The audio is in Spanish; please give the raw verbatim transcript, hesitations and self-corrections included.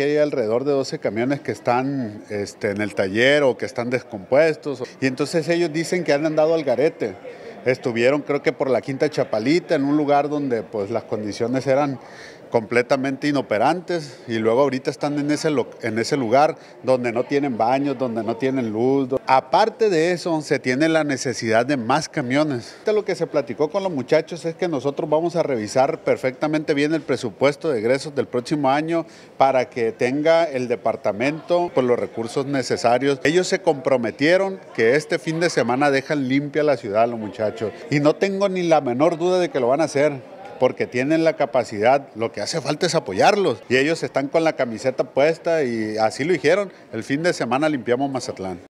que hay alrededor de doce camiones que están este, en el taller o que están descompuestos. Y entonces ellos dicen que han andado al garete. Estuvieron creo que por la Quinta Chapalita, en un lugar donde pues las condiciones eran completamente inoperantes, y luego ahorita están en ese, en ese lugar donde no tienen baños, donde no tienen luz. Aparte de eso, se tiene la necesidad de más camiones. Lo que se platicó con los muchachos es que nosotros vamos a revisar perfectamente bien el presupuesto de egresos del próximo año para que tenga el departamento pues, los recursos necesarios. Ellos se comprometieron que este fin de semana dejan limpia la ciudad, los muchachos, y no tengo ni la menor duda de que lo van a hacer, porque tienen la capacidad. Lo que hace falta es apoyarlos, y ellos están con la camiseta puesta y así lo dijeron: el fin de semana limpiamos Mazatlán.